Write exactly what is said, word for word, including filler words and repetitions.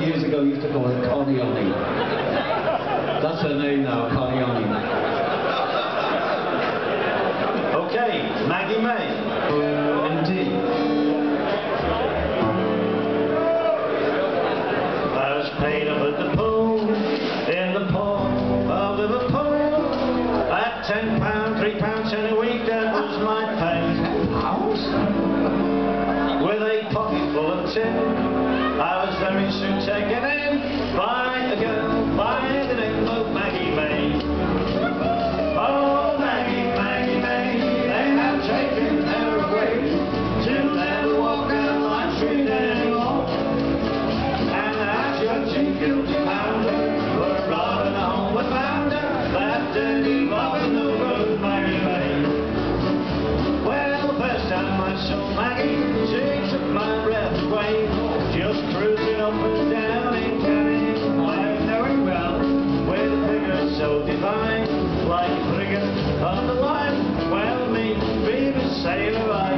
years ago used to call her Connie Oni. That's her name now, Connie Oni. Okay, Maggie May. Indeed. I was paid up at the pool, in the port of Liverpool, at ten pounds, three pounds a week, that was my pay. Ten pounds? With a pocket full of tin, I was very soon taken in by a girl by the name of Maggie May. Oh, Maggie, Maggie May, they have taken her away. She'll never walk down my street anymore. And as your cheap guilty pounder, we're robbing a homeward bounder, that dirty bobbing over Maggie May. Well, the first time I saw Maggie, she took my breath away, just cruising up and down in Canning, I know it well, with a figure so divine, like a frigate on the line. Well, me, being a sailor, I